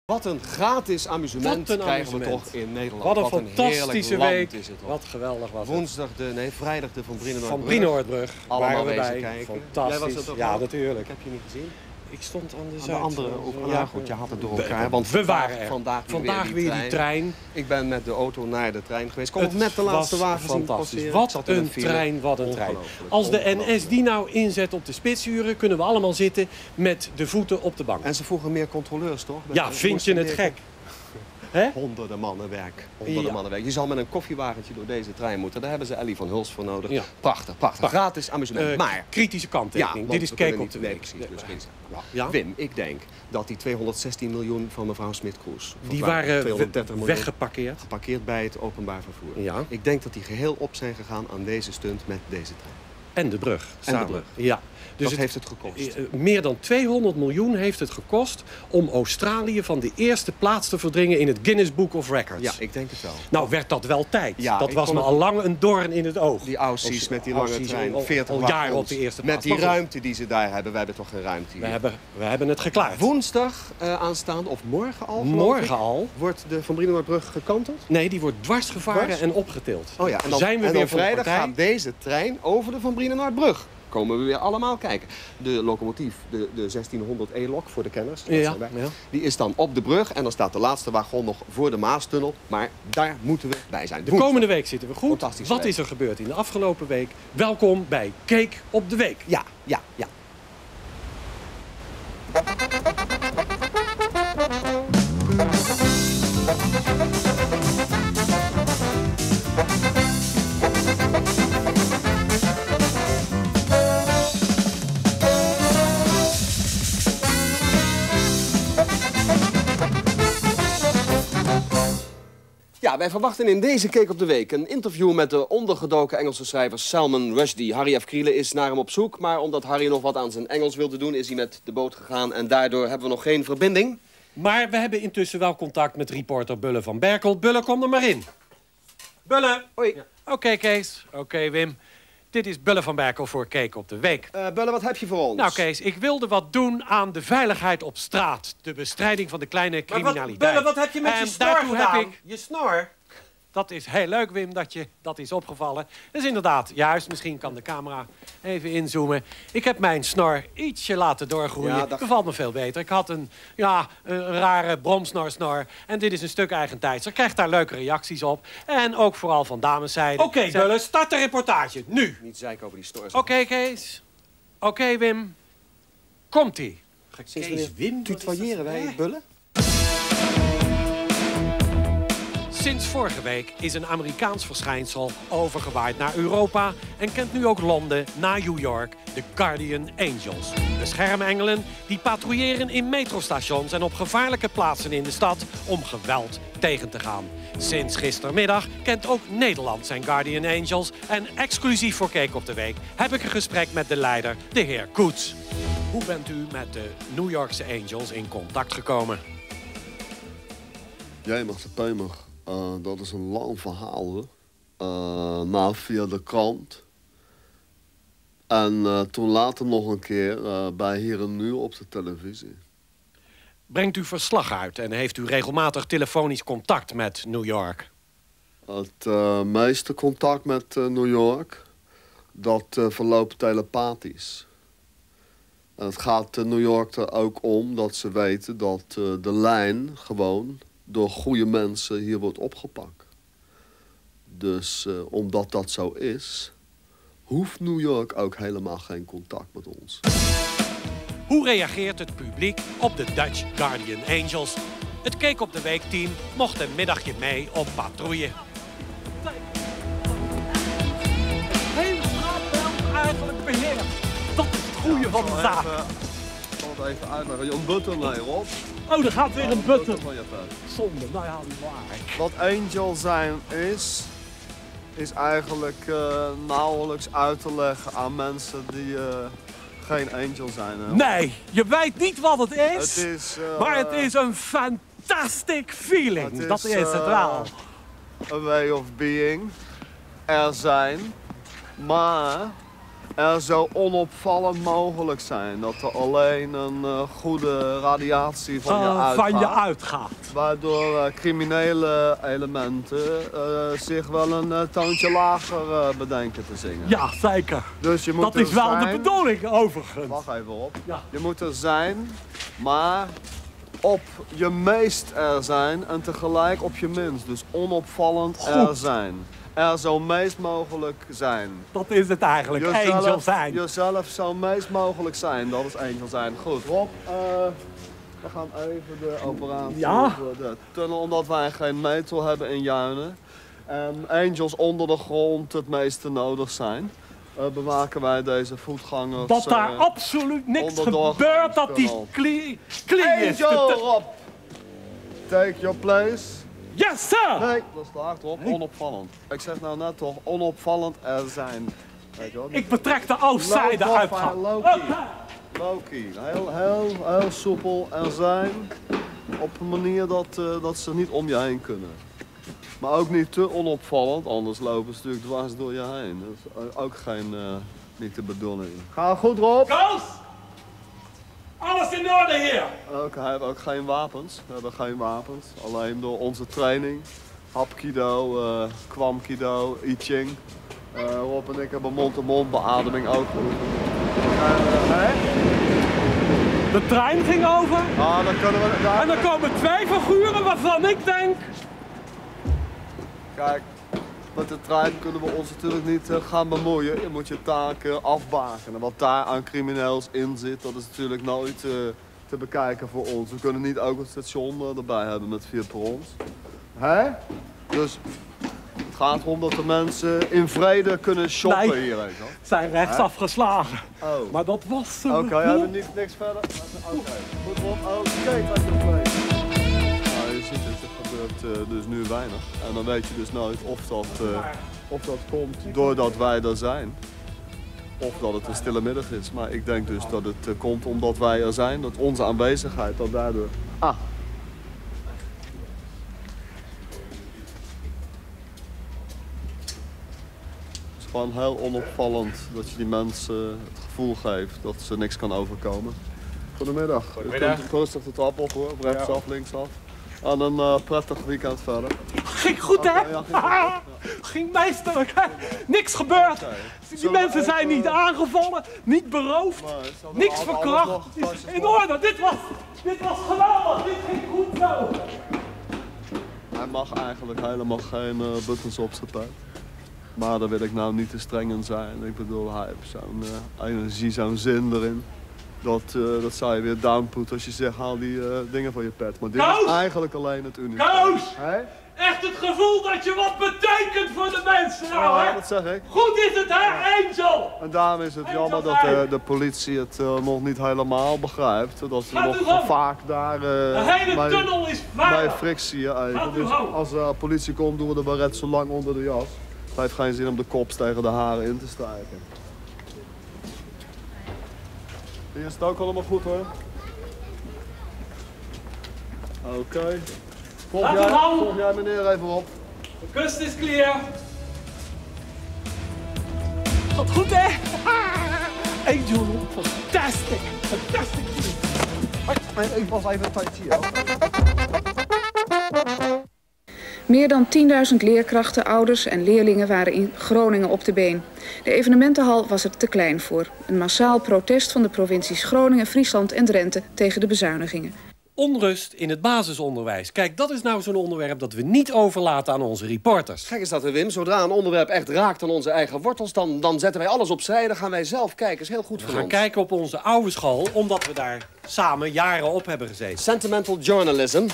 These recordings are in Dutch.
Wat een gratis amusement krijgen we toch in Nederland. Wat een fantastische week. Is het wat geweldig was Woensdag, vrijdag de Van Brienoordbrug. Allemaal waren we wezen bij. kijken. Fantastisch. Jij was dat ook ja, al? natuurlijk. Ik heb je niet gezien. Ik stond aan de Aan de andere over. Ja, goed, je had het door elkaar. Want we waren er. Vandaag weer die trein. Ik ben met de auto naar de trein geweest. Kom net de laatste wagen zien passeren. Wat een trein, wat een trein. Als de NS die nou inzet op de spitsuren, kunnen we allemaal zitten met de voeten op de bank. En ze vroegen meer controleurs, toch? Ja, vind je het gek? He? Honderden mannen werk. Je zal met een koffiewagentje door deze trein moeten. Daar hebben ze Ellie van Huls voor nodig. Ja. Prachtig. Gratis amusement. Maar kritische kanttekening. Dit is Kijk op de Week. Precies. Ja. Wim, ik denk dat die 216 miljoen van mevrouw Smit-Kroes... Die waren weggeparkeerd. Geparkeerd bij het openbaar vervoer. Ja. Ik denk dat die geheel op zijn gegaan aan deze stunt met deze trein. En de brug. En de brug. Ja. Dus heeft het gekost? Meer dan 200 miljoen heeft het gekost om Australië van de eerste plaats te verdringen in het Guinness Book of Records. Ja, ik denk het wel. Nou, werd dat wel tijd. Ja, dat was me al lang een doorn in het oog. Die Aussies met die lange trein, 40 al jaren op de eerste plaats. Met die ruimte die ze daar hebben. Wij hebben toch geen ruimte hier? We hebben het geklaard. Woensdag aanstaande, of morgen al? Morgen al. Wordt de Van Brienoordbrug gekanteld? Nee, die wordt dwars gevaren en opgetild. Oh ja, en dan zijn we weer vrijdag gaat deze trein over de Van Brienoordbrug. Komen we weer allemaal kijken. De locomotief, de 1600 E-lok voor de kenners, die is dan op de brug. En dan staat de laatste wagon nog voor de Maastunnel. Maar daar moeten we bij zijn. De komende week zitten we goed. Wat week. Is er gebeurd in de afgelopen week? Welkom bij Kijk op de Week. Ja. Ja, wij verwachten in deze Kijk op de Week een interview met de ondergedoken Engelse schrijver Salman Rushdie. Harry F. Krielen is naar hem op zoek, maar omdat Harry nog wat aan zijn Engels wilde doen, is hij met de boot gegaan en daardoor hebben we nog geen verbinding. Maar we hebben intussen wel contact met reporter Bulle van Berkel. Bulle, kom er maar in. Bulle! Hoi. Ja. Oké, Kees. Oké, Wim. Dit is Bulle van Berkel voor Kijk op de Week. Bulle, wat heb je voor ons? Nou, Kees, ik wilde wat doen aan de veiligheid op straat. De bestrijding van de kleine criminaliteit. Bulle, wat heb je met je snor gedaan? Je snor? Dat is heel leuk, Wim, dat is opgevallen. Dat is inderdaad juist. Misschien kan de camera even inzoomen. Ik heb mijn snor ietsje laten doorgroeien. Ja, dat bevalt me veel beter. Ik had een rare bromsnorsnor. En dit is een stuk eigentijds. Er krijgt daar leuke reacties op. En ook vooral van dameszijde. Oké, Bulle, start de reportage. Nu. Niet zeiken over die snor. Oké, Kees. Oké, Wim. Komt-ie. Kees, Wim, tutoyeren wij, Bulle? Sinds vorige week is een Amerikaans verschijnsel overgewaaid naar Europa en kent nu ook Londen na New York, de Guardian Angels. Beschermengelen die patrouilleren in metrostations en op gevaarlijke plaatsen in de stad om geweld tegen te gaan. Sinds gistermiddag kent ook Nederland zijn Guardian Angels en exclusief voor Kijk op de Week heb ik een gesprek met de leider, de heer Koets. Hoe bent u met de New Yorkse Angels in contact gekomen? Jij mag de pijmer. Dat is een lang verhaal, maar via de krant. En toen later nog een keer bij Hier en Nu op de televisie. Brengt u verslag uit en heeft u regelmatig telefonisch contact met New York? Het meeste contact met New York, dat verloopt telepathisch. En het gaat New York er ook om dat ze weten dat de lijn gewoon door goede mensen hier wordt opgepakt. Dus omdat dat zo is, hoeft New York ook helemaal geen contact met ons. Hoe reageert het publiek op de Dutch Guardian Angels? Het Kijk op de Week team mocht een middagje mee op patrouille. Heel straatbeeld eigenlijk beheerd. Dat is het goede van de zaak. Ik zal het even uitleggen. Je een button erop. Oh, er gaat weer een button. Van je pet. Zonde, nou ja, niet waar. Wat angel zijn is eigenlijk nauwelijks uit te leggen aan mensen die geen angel zijn. Hè? Nee, je weet niet wat het is, het is maar het is een fantastic feeling. Dat is het wel. A way of being. Er zijn, maar er zo onopvallend mogelijk zijn. Dat er alleen een goede radiatie van je uitgaat. Waardoor criminele elementen zich wel een toontje lager bedenken te zingen. Ja, zeker. Dus je moet dat is wel de bedoeling, overigens. Wacht even op. Ja. Je moet er zijn, maar op je meest er zijn en tegelijk op je minst. Dus onopvallend er zijn. Er zo meest mogelijk zijn. Dat is het eigenlijk, angel zijn. Jezelf zo meest mogelijk zijn, dat is angel zijn. Goed, Rob, we gaan even de operatie de tunnel, omdat wij geen metel hebben in Juinen. En angels onder de grond het meeste nodig zijn. Bewaken wij deze voetgangers. Dat daar absoluut niks gebeurt, dat die clean is. Angel, Rob! Take your place. Yes, sir! Nee, dat is te hard op. Onopvallend. Ik zeg nou net toch, onopvallend er zijn. Weet je wel? Ik betrek de oostzijde-uitgang. Low-key. Heel soepel er zijn. Op een manier dat ze niet om je heen kunnen. Maar ook niet te onopvallend, anders lopen ze natuurlijk dwars door je heen. Dat is ook niet de bedoeling. Ga goed, Rob! Koos! Alles in orde hier! Hij heeft ook geen wapens. We hebben geen wapens. Alleen door onze training. Hapkido, kwamkido, I Ching. Rob en ik hebben mond-to-mond beademing ook. De trein ging over. Dan kunnen we, en dan komen 2 figuren waarvan ik denk... Kijk, met de trein kunnen we ons natuurlijk niet gaan bemoeien. Je moet je taken afbakenen. Wat daar aan crimineels in zit, dat is natuurlijk nooit te bekijken voor ons. We kunnen niet ook het station erbij hebben met 4 perrons. Hè? Dus het gaat erom dat de mensen in vrede kunnen shoppen hier. Weet je wel. Zijn rechtsaf geslagen. Oh. Maar dat was zo. Oké, hebben we niks verder? Oké, goed Rob. Oké, dat is play. Je ziet het, er gebeurt dus nu weinig. En dan weet je dus nooit of dat komt doordat wij er zijn. Of dat het een stille middag is. Maar ik denk dus dat het komt omdat wij er zijn. Dat onze aanwezigheid dat daardoor... Het is gewoon heel onopvallend dat je die mensen het gevoel geeft dat ze niks kan overkomen. Goedemiddag. Goedemiddag. U kunt rustig de trap op hoor, rechtsaf, linksaf. En een prettig weekend verder. Ging goed hè? Ja, ging meesterlijk hè? Niks gebeurd. Die mensen zijn niet aangevallen, niet beroofd, niks verkracht. In orde, dit was geweldig, dit ging goed zo. Hij mag eigenlijk helemaal geen buttons op zijn pijp. Maar daar wil ik nou niet te streng in zijn. Ik bedoel, hij heeft zo'n energie, zo'n zin erin. Dat zou je weer downput als je zegt, haal die dingen van je pet. Maar dit is eigenlijk alleen het uniform. Koos! Echt het gevoel dat je wat betekent voor de mensen nou, hè? Ja, dat zeg ik. Goed is het, hè, Angel? En daarom is het jammer dat de politie het nog niet helemaal begrijpt. Dat ze nog vaak daar de hele tunnel is bij frictie even. Dus als de politie komt, doen we de baret zo lang onder de jas. Het heeft geen zin om de kop tegen de haren in te strijken. Hier is het ook allemaal goed hoor. Oké. Volg jij meneer even op. De kust is clear. Wat goed hè? Angel, fantastic. Fantastic. Ik was even een tijdje hier. Meer dan 10.000 leerkrachten, ouders en leerlingen waren in Groningen op de been. De evenementenhal was er te klein voor. Een massaal protest van de provincies Groningen, Friesland en Drenthe tegen de bezuinigingen. Onrust in het basisonderwijs. Kijk, dat is nou zo'n onderwerp dat we niet overlaten aan onze reporters. Gek is dat, Wim. Zodra een onderwerp echt raakt aan onze eigen wortels, dan zetten wij alles opzij. Dan gaan wij zelf kijken. Is heel goed voor ons. We gaan kijken op onze oude school, omdat we daar samen jaren op hebben gezeten. Sentimental journalism.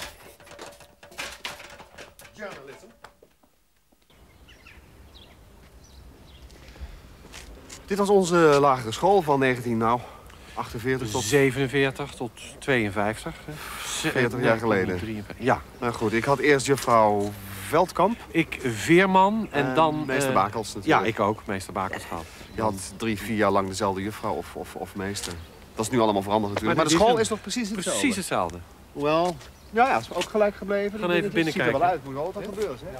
Dit was onze lagere school van 1948 tot... 47 tot 52. 40 jaar geleden. 53. Ja, nou goed. Ik had eerst juffrouw Veldkamp. Ik Veerman en dan... meester Bakels natuurlijk. Ja, ik ook. Meester Bakels gehad. Je had 3-4 jaar lang dezelfde juffrouw of meester. Dat is nu allemaal veranderd natuurlijk. Maar de school is nog precies hetzelfde. Precies hetzelfde. Hoewel, ja, is ook gelijk gebleven. Gaan even binnenkijken. Het ziet er wel uit. Moet wel wat gebeuren, hè?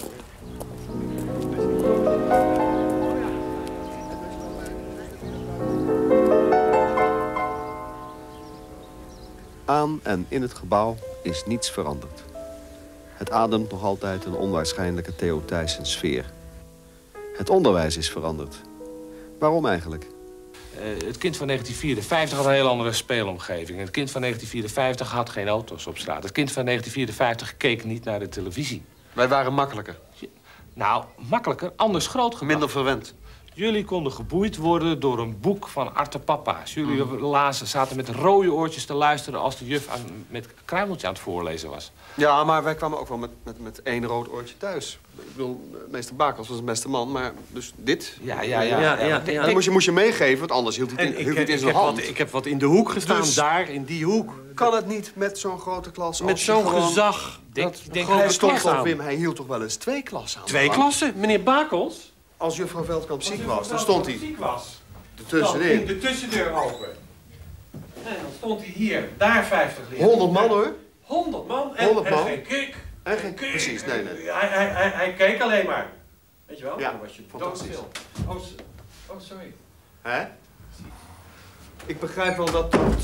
Aan en in het gebouw is niets veranderd. Het ademt nog altijd een onwaarschijnlijke Theo Thijssen sfeer. Het onderwijs is veranderd. Waarom eigenlijk? Het kind van 1954 had een heel andere speelomgeving. Het kind van 1954 had geen auto's op straat. Het kind van 1954 keek niet naar de televisie. Wij waren makkelijker. Nou, makkelijker, anders groot gemaakt. Minder verwend. Jullie konden geboeid worden door een boek van Arte Papa's. Jullie zaten met rode oortjes te luisteren als de juf met kruimeltje aan het voorlezen was. Ja, maar wij kwamen ook wel met één rood oortje thuis. Ik bedoel, meester Bakels was een beste man, maar dus dit... Ja. Dat moest je meegeven, want anders hield hij het in zijn hand. Ik heb wat in de hoek gestaan, Dus daar, in die hoek. Kan het niet met zo'n grote klas? Met zo'n gezag. Hij hield toch wel eens 2 klassen aan? 2 klassen? Meneer Bakels? Als juffrouw Veldkamp ziek was, dan stond hij Dan ertussenin. ging de tussendeur open. En dan stond hij hier, daar 50 leerlingen. 100 man hoor. 100 man en, 100 man. en geen kik. En geen, precies, nee. Hij keek alleen maar. Weet je wel? Ja, Dan was je fantastisch. doodstil. Oh, sorry. Hè? Ik begrijp wel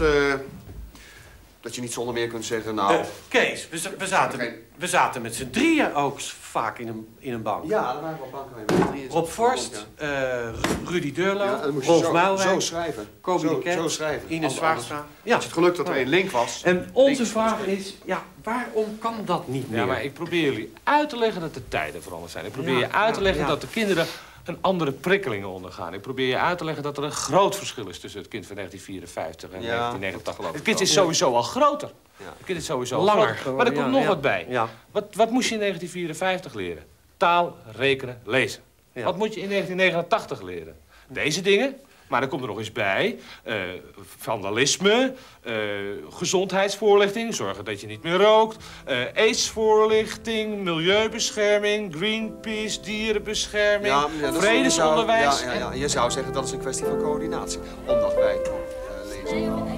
dat je niet zonder meer kunt zeggen, nou... Kees, we zaten met z'n drieën ook vaak in een bank. Ja, daar waren we op banken mee. Rob Forst, Rudy Deurlo, Ja, dan moest je Rolf Muilwijk, zo schrijven. Kobi de Ket, Zo schrijven. Ines Zwaarstra. Ja. Als je het geluk dat er één link was. En onze vraag is, ja, waarom kan dat niet meer? Ja, maar ik probeer jullie uit te leggen dat de tijden veranderd zijn. Ik probeer je uit te leggen dat de kinderen een andere prikkelingen ondergaan. Ik probeer je uit te leggen dat er een groot verschil is tussen het kind van 1954 en 1989. Het kind is sowieso al groter. Ja. Het kind is sowieso langer. Groter. Maar er komt nog wat bij. Ja. Wat moest je in 1954 leren? Taal, rekenen, lezen. Ja. Wat moet je in 1989 leren? Deze dingen. Maar dan komt er nog eens bij vandalisme, gezondheidsvoorlichting, zorgen dat je niet meer rookt, aidsvoorlichting, milieubescherming, Greenpeace, dierenbescherming, vredesonderwijs. Je zou zeggen dat is een kwestie van coördinatie. Omdat wij lezen.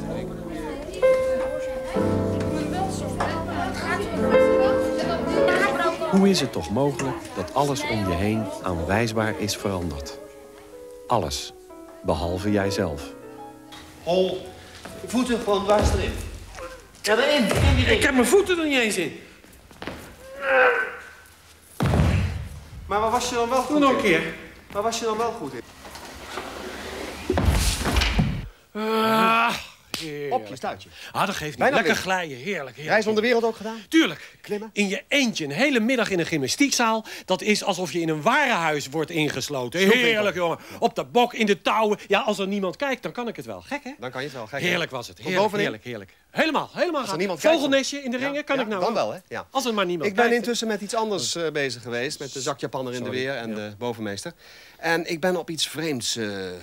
Hoe is het toch mogelijk dat alles om je heen aanwijsbaar is veranderd? Alles. Behalve jijzelf. Hol. Voeten gewoon dwars erin. Ja, erin. Ik heb mijn voeten er niet eens in. Maar waar was je dan wel goed Doe nog in? een keer. Waar was je dan wel goed in? Op je stuitje. Ah, dat geeft niet. Bijna Lekker weer. glijden. Heerlijk. Reis om de wereld ook gedaan? Tuurlijk. Klimmen? In je eentje een hele middag in een gymnastiekzaal. Dat is alsof je in een warenhuis wordt ingesloten. Heerlijk, jongen. Op de bok, in de touwen. Ja, als er niemand kijkt, dan kan ik het wel. Gek, hè? Dan kan je het wel. Gek, Heerlijk was het. bovenin? Heerlijk. Helemaal Als er niemand Vogelnestje in de ringen, kan ik nou dan wel, hè? Ja. Als er maar niemand Ik ben kijkt. intussen met iets anders bezig geweest. Met de zakjapanner in de weer en de bovenmeester. En ik ben op iets vreemds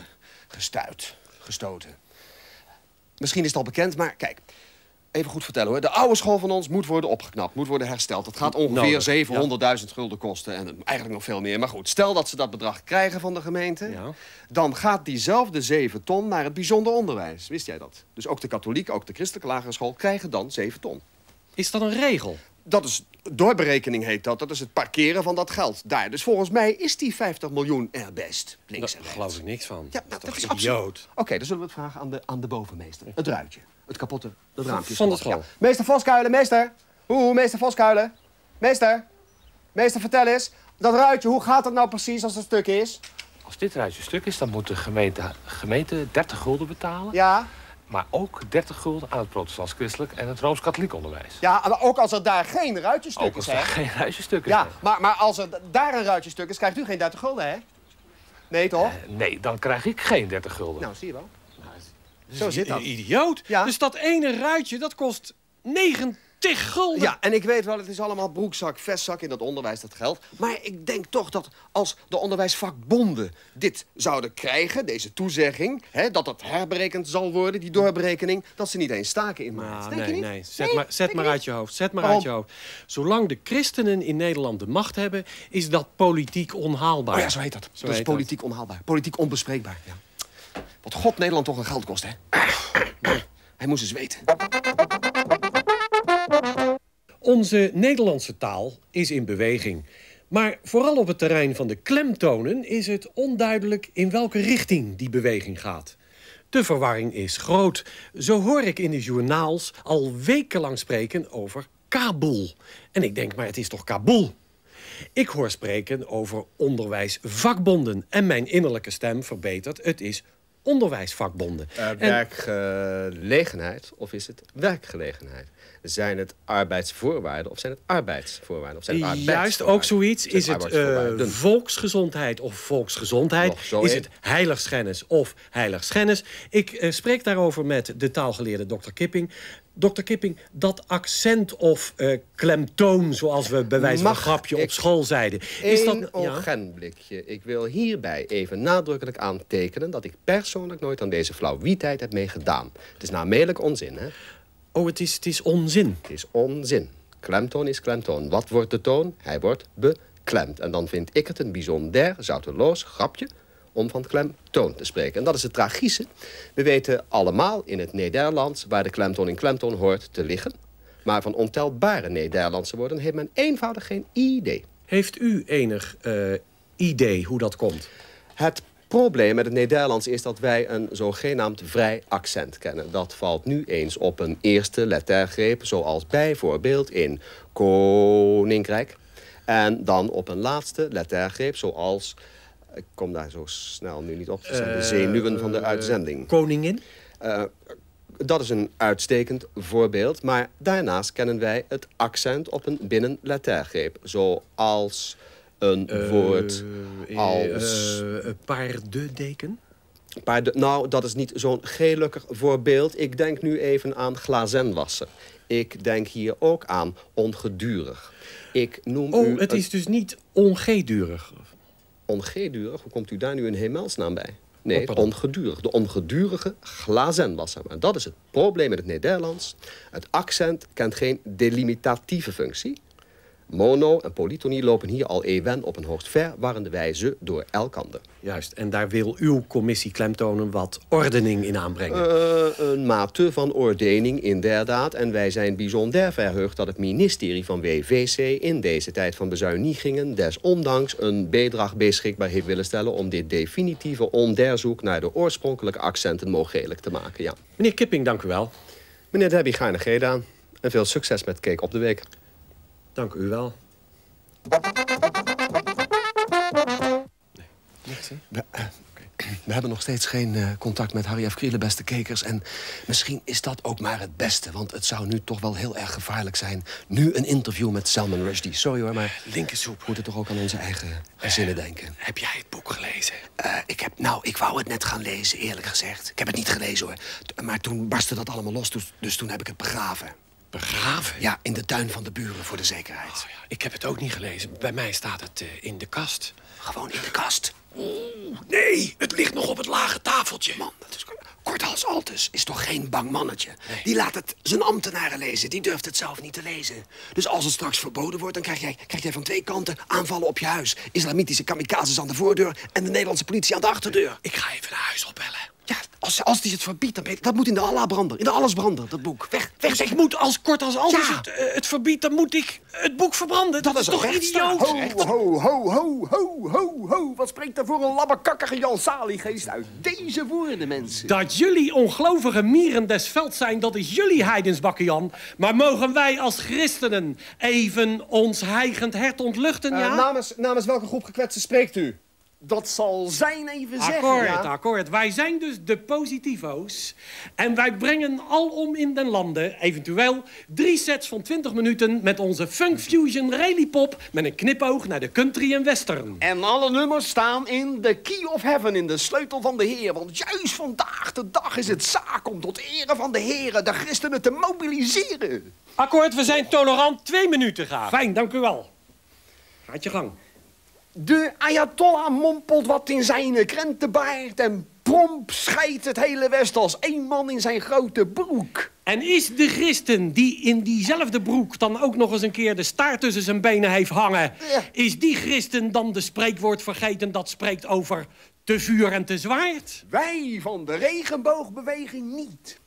gestoten. Misschien is het al bekend, maar kijk. Even goed vertellen hoor. De oude school van ons moet worden opgeknapt, moet worden hersteld. Dat gaat ongeveer 700.000 gulden kosten en eigenlijk nog veel meer. Maar goed, stel dat ze dat bedrag krijgen van de gemeente. Ja. Dan gaat diezelfde 7 ton naar het bijzonder onderwijs. Wist jij dat? Dus ook de katholieke, ook de christelijke lagere school krijgen dan 7 ton. Is dat een regel? Dat is, doorberekening heet dat. Dat is het parkeren van dat geld daar. Dus volgens mij is die 50 miljoen er best. Links en rechts. Daar geloof ik niks van. Ja, nou, dat is toch idioot. Oké, dan zullen we het vragen aan de bovenmeester. Het ruitje. Het kapotte raampje. Van de school. Ja. Meester Voskuilen, meester. Meester Voskuilen. Meester, vertel eens. Dat ruitje, hoe gaat dat nou precies als het stuk is? Als dit ruitje stuk is, dan moet de gemeente 30 gulden betalen. Ja. Maar ook 30 gulden aan het protestants-christelijk en het rooms-katholiek onderwijs. Ja, maar ook als er daar geen ruitjestuk ook is, als er geen ruitjestuk is. Ja, maar als er daar een ruitjestuk is, krijgt u geen 30 gulden, hè? Nee, toch? Nee, dan krijg ik geen 30 gulden. Nou, zie je wel. Zo zit dat. Idioot. Ja. Dus dat ene ruitje, dat kost 90 gulden. Ja, en ik weet wel, het is allemaal broekzak, vestzak in dat onderwijs, dat geld. Maar ik denk toch dat als de onderwijsvakbonden dit zouden krijgen, deze toezegging, hè, dat het herberekend zal worden, die doorberekening, dat ze niet eens staken in maart. Nou, nee. Zet maar uit je hoofd. Uit je hoofd. Zolang de christenen in Nederland de macht hebben, is dat politiek onhaalbaar. Oh ja, zo heet dat. Dat is politiek onhaalbaar. Politiek onbespreekbaar, ja. Wat God Nederland toch een geld kost, hè? Hij moest eens weten. Onze Nederlandse taal is in beweging. Maar vooral op het terrein van de klemtonen is het onduidelijk in welke richting die beweging gaat. De verwarring is groot. Zo hoor ik in de journaals al wekenlang spreken over Kabul. En ik denk, maar het is toch Kabul? Ik hoor spreken over onderwijsvakbonden. En mijn innerlijke stem verbetert, het is onderwijsvakbonden. Werkgelegenheid of is het werkgelegenheid? Zijn het arbeidsvoorwaarden of zijn het arbeidsvoorwaarden? Of zijn het juist, ook zoiets. Is het volksgezondheid of volksgezondheid? Is het heiligschennis of heiligschennis? Ik spreek daarover met de taalgeleerde dokter Kipping. Dokter Kipping, dat accent of klemtoon, zoals we bij wijze van grapje op school zeiden. Is dat een ogenblikje. Ik wil hierbij even nadrukkelijk aantekenen dat ik persoonlijk nooit aan deze flauwieteit heb meegedaan. Het is namelijk onzin, hè? Oh, het is onzin. Het is onzin. Klemtoon is klemtoon. Wat wordt de toon? Hij wordt beklemd. En dan vind ik het een bijzonder zouteloos grapje om van klemtoon te spreken. En dat is het tragische. We weten allemaal in het Nederlands waar de klemtoon in klemtoon hoort te liggen. Maar van ontelbare Nederlandse woorden heeft men eenvoudig geen idee. Heeft u enig idee hoe dat komt? Het probleem met het Nederlands is dat wij een zogenaamd vrij accent kennen. Dat valt nu eens op een eerste lettergreep, zoals bijvoorbeeld in koninkrijk. En dan op een laatste lettergreep, zoals... Ik kom daar zo snel nu niet op. Dat zijn de zenuwen van de uitzending. Koningin? Dat is een uitstekend voorbeeld. Maar daarnaast kennen wij het accent op een binnenlettergreep. Zoals een woord als... paardendeken? Nou, dat is niet zo'n gelukkig voorbeeld. Ik denk nu even aan glazenwasser. Ik denk hier ook aan ongedurig. Ik noem u het is dus niet ongedurig? Ongedurig? Hoe komt u daar nu in hemelsnaam bij? Nee, ongedurig. De ongedurige glazenwasser. Maar dat is het probleem met het Nederlands. Het accent kent geen delimitatieve functie. Mono en polytonie lopen hier al eeuwen op een hoogst verwarrende wijze door elkander. Juist, en daar wil uw commissie klemtonen wat ordening in aanbrengen. Een mate van ordening, inderdaad. En wij zijn bijzonder verheugd dat het ministerie van WVC in deze tijd van bezuinigingen desondanks een bedrag beschikbaar heeft willen stellen om dit definitieve onderzoek naar de oorspronkelijke accenten mogelijk te maken. Ja. Meneer Kipping, dank u wel. Meneer Debbie, gaarne gedaan. En veel succes met Cake op de Week. Dank u wel. We hebben nog steeds geen contact met Harry F. Krielen, beste kijkers. En misschien is dat ook maar het beste. Want het zou nu toch wel heel erg gevaarlijk zijn. Nu een interview met Salman Rushdie. Sorry hoor, maar linkersoep. We moeten toch ook aan onze eigen gezinnen denken. Heb jij het boek gelezen? Ik wou het net gaan lezen, eerlijk gezegd. Ik heb het niet gelezen hoor. Maar toen barstte dat allemaal los. Dus toen heb ik het begraven. Begraven? Ja, in de tuin van de buren voor de zekerheid. Oh, ja. Ik heb het ook niet gelezen. Bij mij staat het in de kast. Gewoon in de kast? Nee, het ligt nog op het lage tafeltje. Man, dat is... Korthals Altes is toch geen bang mannetje? Nee. Die laat het zijn ambtenaren lezen. Die durft het zelf niet te lezen. Dus als het straks verboden wordt, dan krijg jij van twee kanten aanvallen op je huis. Islamitische kamikazes aan de voordeur en de Nederlandse politie aan de achterdeur. Ik ga even naar huis opbellen. Ja, als die het verbiedt, dan dat moet in de Allahbrander. In de allesbrander, dat boek. Weg. Dus ik moet als Korthals Altes het verbiedt, dan moet ik het boek verbranden. Dat is toch idioot? Ho. Wat spreekt er voor een labbekakkige Jan Saliegeest uit deze woorden, mensen? Dat jullie ongelovige mieren des velds zijn, dat is jullie heidensbakken, Jan. Maar mogen wij als christenen even ons heigend hert ontluchten, ja? Namens welke groep gekwetsten spreekt u? Dat zal zijn even zeggen, ja. Akkoord. Wij zijn dus de positivo's. En wij brengen alom in den landen, eventueel, 3 sets van 20 minuten met onze Funk Fusion Rally Pop met een knipoog naar de country en western. En alle nummers staan in de Key of Heaven, in de sleutel van de Heer. Want juist vandaag de dag is het zaak om tot ere van de Heren de christenen te mobiliseren. Akkoord, we zijn tolerant. 2 minuten graag. Fijn, dank u wel. Gaat je gang. De Ayatollah mompelt wat in zijn krentenbaard en promp scheidt het hele West als 1 man in zijn grote broek. En is de christen die in diezelfde broek dan ook nog eens een keer de staart tussen zijn benen heeft hangen, is die christen dan de spreekwoord vergeten dat spreekt over te vuur en te zwaard? Wij van de regenboogbeweging niet.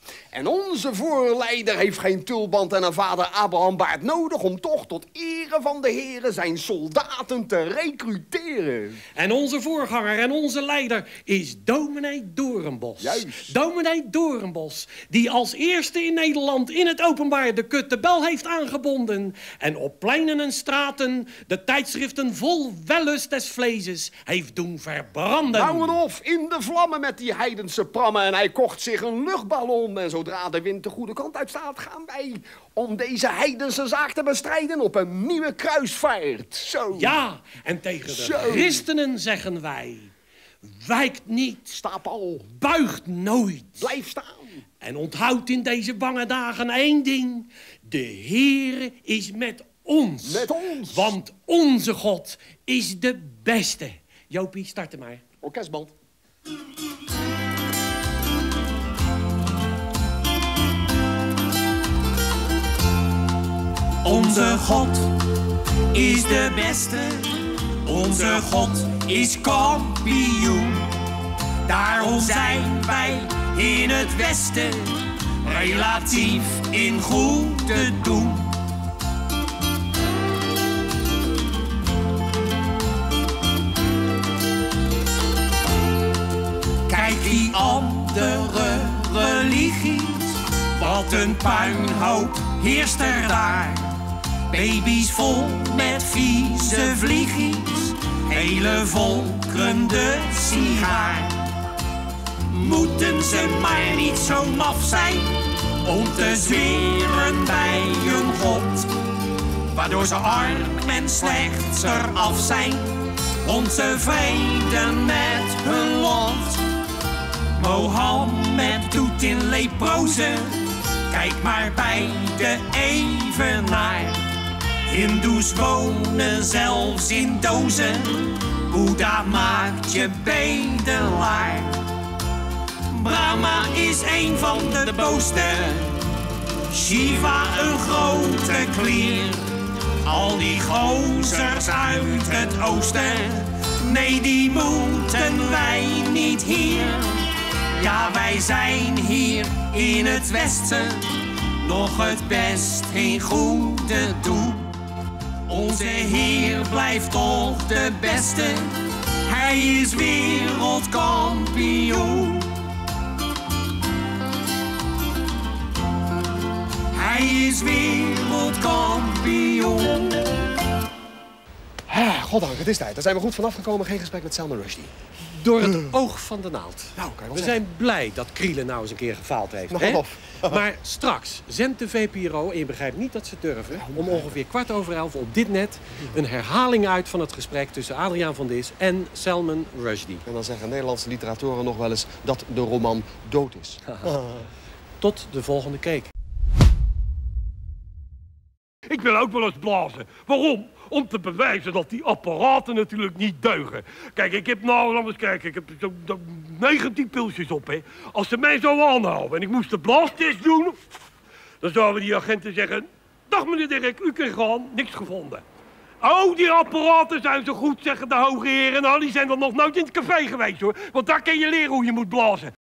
En onze voorleider heeft geen tulband en een vader Abrahambaard nodig om toch tot ere van de heren zijn soldaten te recruteren. En onze voorganger en onze leider is dominee Doornbos. Juist. Dominee Doornbos, die als eerste in Nederland in het openbaar de kuttebel heeft aangebonden. En op pleinen en straten de tijdschriften vol wellust des vleeses heeft doen verbranden. Nou en of, in de vlammen met die heidense prammen. En hij kocht zich een luchtballon. En zodra de wind de goede kant uitstaat, gaan wij om deze heidense zaak te bestrijden op een nieuwe kruisvaart. Zo. Ja, en tegen de christenen zeggen wij: wijkt niet, sta pal, buigt nooit, blijf staan. En onthoud in deze bange dagen één ding: de Heere is met ons. Met ons. Want onze God is de beste. Jopie, start er maar. Orkestband. Onze God is de beste, onze God is kampioen. Daarom zijn wij in het Westen relatief in goede doen. Kijk die andere religies, wat een puinhoop heerst er daar. Baby's vol met vieze vliegjes, hele volkeren de sigaar. Moeten ze maar niet zo maf zijn om te zweren bij hun God, waardoor ze arm en slechts eraf zijn, ontevreden met hun lot. Mohammed doet in leprozen, kijk maar bij de evenaar. Hindoes wonen zelfs in dozen, Boeddha maakt je bedelaar. Brahma is een van de boosten, Shiva een grote klier. Al die gozers uit het oosten, nee die moeten wij niet hier. Ja, wij zijn hier in het Westen nog het best in goede doen. Onze Heer blijft toch de beste, hij is wereldkampioen. Hij is wereldkampioen. Goddank, het is tijd. Daar zijn we goed vanaf gekomen. Geen gesprek met Salman Rushdie. Door het oog van de naald. Nou, kan je wel We zeggen. zijn blij dat Krielen nou eens een keer gefaald heeft. Nog hè? wat of. Maar straks zendt de VPRO, en je begrijpt niet dat ze durven, om ongeveer 11:15 op dit net een herhaling uit van het gesprek tussen Adriaan van Dis en Salman Rushdie. En dan zeggen Nederlandse literatoren nog wel eens dat de roman dood is. Tot de volgende cake. Ik wil ook wel eens blazen. Waarom? Om te bewijzen dat die apparaten natuurlijk niet deugen. Kijk, ik heb nou, laat eens kijken, ik heb zo 19 pilsjes op, hè. Als ze mij zo aanhouden en ik moest de blaastest doen, dan zouden die agenten zeggen: dag meneer Dirk, u kunt gaan, niks gevonden. Oh, die apparaten zijn zo goed, zeggen de hoge heren. Nou, die zijn dan nog nooit in het café geweest, hoor. Want daar kun je leren hoe je moet blazen.